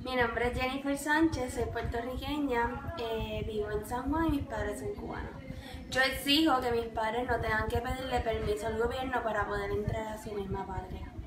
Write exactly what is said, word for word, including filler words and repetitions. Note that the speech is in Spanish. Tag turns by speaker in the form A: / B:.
A: Mi nombre es Jennifer Sánchez, soy puertorriqueña, eh, vivo en San Juan y mis padres son cubanos. Yo exijo que mis padres no tengan que pedirle permiso al gobierno para poder entrar a su misma patria.